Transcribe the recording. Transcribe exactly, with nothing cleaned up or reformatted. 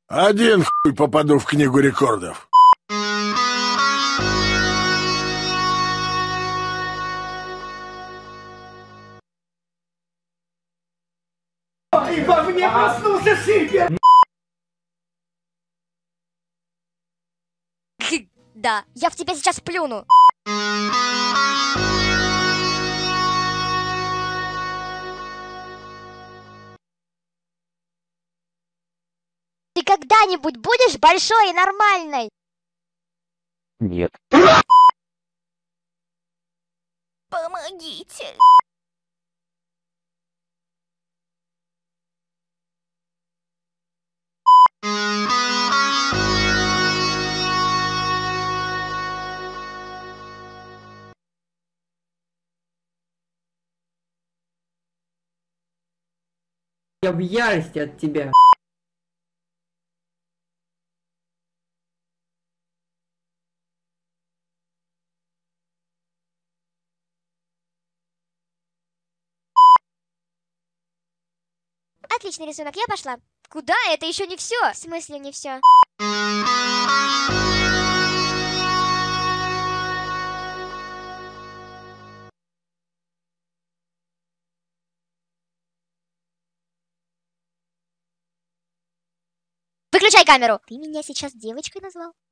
Один хуй попаду в книгу рекордов. И во мне проснулся шипер! Да, я в тебя сейчас плюну. Ты когда-нибудь будешь большой и нормальной? Нет. Помогите. Я в ярости от тебя. Отличный рисунок, я пошла. Куда? Это еще не все. В смысле не все? Выключай камеру. Ты меня сейчас девочкой назвал?